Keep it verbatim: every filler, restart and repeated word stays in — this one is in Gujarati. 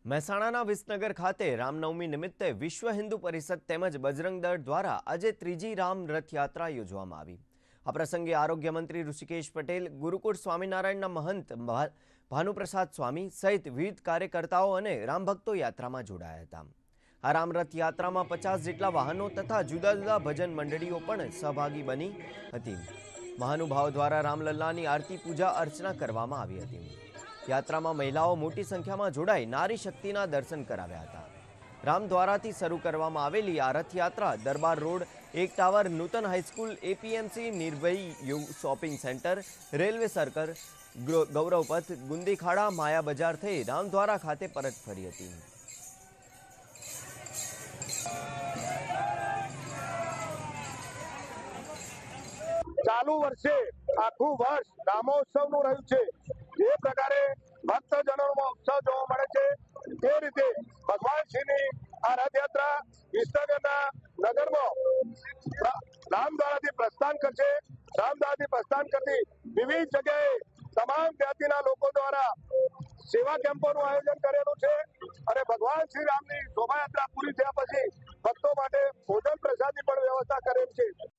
મહેસાણાના વિસનગર ખાતે રામનવમી નિમિત્તે વિશ્વ હિન્દુ પરિષદ તેમજ બજરંગ દળ દ્વારા આજે ત્રીજી રામ રથયાત્રા યોજવામાં આવી। આ પ્રસંગે આરોગ્ય મંત્રી ઋષિકેશ પટેલ, ગુરુકુળ સ્વામિનારાયણના મહંત ભાનુપ્રસાદ સ્વામી સહિત વિવિધ કાર્યકર્તાઓ અને રામભક્તો યાત્રામાં જોડાયા હતા। આ રામ રથયાત્રામાં પચાસ જેટલા વાહનો તથા જુદા જુદા ભજન મંડળીઓ પણ સહભાગી બની હતી। મહાનુભાવો દ્વારા રામલલ્લાની આરતી, પૂજા અર્ચના કરવામાં આવી હતી। યાત્રામાં મહિલાઓ મોટી સંખ્યામાં જોડાઈ નારી શક્તિના દર્શન કરાવ્યા હતા। રામદ્વારાથી શરૂ કરવામાં આવેલી આ રથયાત્રા દરબાર રોડ, એક tower, Nutan high school, APMC, Nirbhay U shopping centre, railway circle, Gauravpath, Gundikhada, Maya Bazaar થઈ રામદ્વારા ખાતે પરત ફરી હતી। ચાલુ વર્ષે આખું વર્ષ રામોત્સવનું રહ્યું છે। જે પ્રકારે ભક્તજનોમાં ઉત્સાહ જોવા મળે છે તે રીતે ભગવાન શ્રીની આ રથયાત્રા વિસનગરના નગરમાં રામદ્વારાથી પ્રસ્થાન કરશે। રામદ્વારાથી પ્રસ્થાન કરતી વિવિધ જગ્યાએ તમામ જ્ઞાતિના લોકો દ્વારા સેવા કેમ્પોનું આયોજન કરેલું છે અને ભગવાન શ્રી રામની શોભાયાત્રા પૂરી થયા પછી ભક્તો માટે ભોજન પ્રસાદની પણ વ્યવસ્થા કરેલ છે।